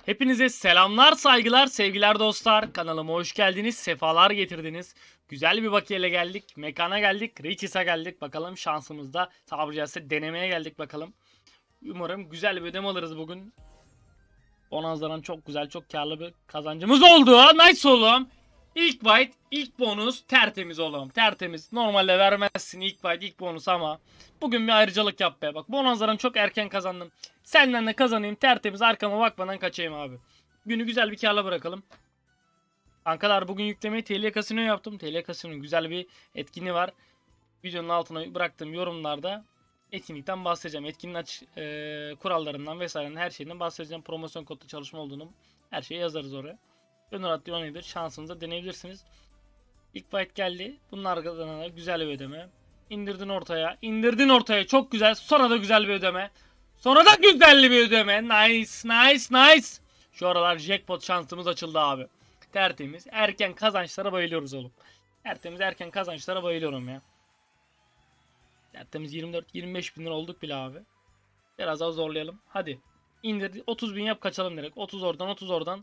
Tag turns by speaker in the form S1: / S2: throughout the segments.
S1: Hepinize selamlar, saygılar, sevgiler dostlar. Kanalıma hoş geldiniz, sefalar getirdiniz. Güzel bir bakiyeyle geldik, mekana geldik, Richis'e geldik. Bakalım şansımızda tabiri caizse denemeye geldik bakalım. Umarım güzel bir ödeme alırız bugün. Bonanza'dan çok güzel, çok karlı bir kazancımız oldu. Nice oğlum. İlk white, ilk bonus tertemiz oğlum. Tertemiz. Normalde vermezsin ilk white, ilk bonus ama bugün bir ayrıcalık yap be. Bak Bonanza'dan çok erken kazandım. Senden de kazanayım tertemiz, arkama bakmadan kaçayım abi. Günü güzel bir karla bırakalım. Kankalar bugün yüklemeyi TL Casino yaptım. TL Casino'nun güzel bir etkinliği var. Videonun altına bıraktığım yorumlarda etkinlikten bahsedeceğim. Etkinliğin kurallarından vesaireden her şeyinden bahsedeceğim. Promosyon kodlu çalışma olduğunu her şeyi yazarız oraya. Gönül rahatlığı oynayabilir. Şansınıza deneyebilirsiniz. İlk fight geldi. Bunun arkadan da güzel bir ödeme. İndirdin ortaya. İndirdin ortaya. Çok güzel. Sonra da güzel bir ödeme. Sonra da güzel bir ödeme. Nice. Nice. Nice. Şu aralar jackpot şansımız açıldı abi. Tertemiz. Erken kazançlara bayılıyoruz oğlum. Tertemiz erken kazançlara bayılıyorum ya. Tertemiz 24-25 bin lira olduk bile abi. Biraz daha zorlayalım. Hadi. İndir 30 bin yap kaçalım direkt. 30 oradan 30 oradan.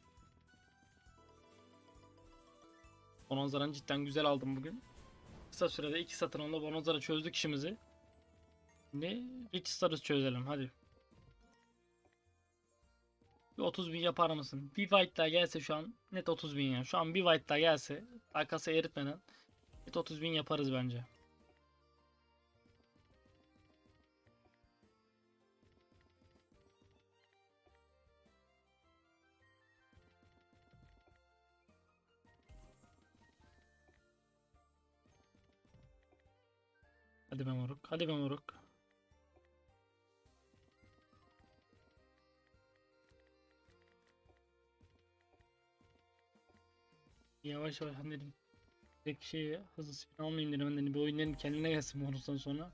S1: Bonanza'dan cidden güzel aldım bugün. Kısa sürede 2 satın alma Bonanza'da çözdük işimizi. Şimdi Rich Star'ı çözelim hadi. Bir 30 bin yapar mısın? Bir white daha gelse şu an net 30 bin ya. Şu an bir white daha gelse arkası eritmeden net 30 bin yaparız bence. Hadi be moruk. Hadi be moruk. Yavaş yavaş hani dedim. Direkt hızlı spin almayayım dedim. Hani bir oyunların kendine gelsin bonustan sonra.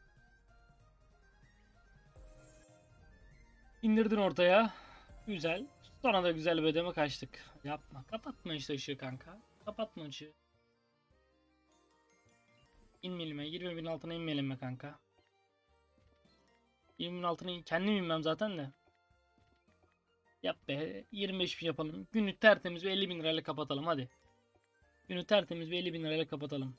S1: İndirdin ortaya. Güzel. Sonra da güzel bir ödeme kaçtık. Yapma. Kapatma işte ışığı kanka. Kapatma ışığı. İnmeyelim ya. 20 bin altına inmeyelim be kanka. 20 bin altına kendim inmem zaten de. Yap be. 25 bin yapalım. Günü tertemiz bir 50 bin lirayla kapatalım hadi. Günü tertemiz bir 50 bin lirayla kapatalım.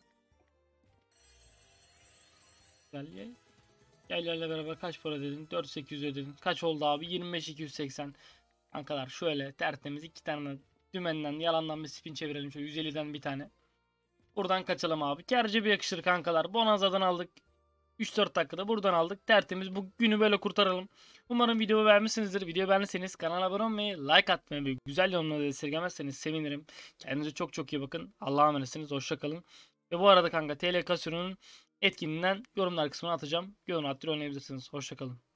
S1: Güzel. Yaylarla beraber kaç para dedin? 4800 ödedin. Kaç oldu abi? 25.280. Kankalar şöyle tertemiz iki tane dümenden yalandan bir spin çevirelim. Şöyle 150'den bir tane. Buradan kaçalım abi. Kârcı bir yakışır kankalar. Bonanza'dan aldık. 3-4 dakikada buradan aldık. Tertemiz bu günü böyle kurtaralım. Umarım videoyu beğenmişsinizdir. Videoyu beğendiyseniz kanala abone olmayı, like atmayı ve güzel yorumları da esirgemezseniz sevinirim. Kendinize çok çok iyi bakın. Allah'a emanetsiniz. Hoşça kalın. Ve bu arada kanka TL Casino'nun etkinliğinden yorumlar kısmına atacağım. Gönül rahatlığı oynayabilirsiniz. Hoşça kalın.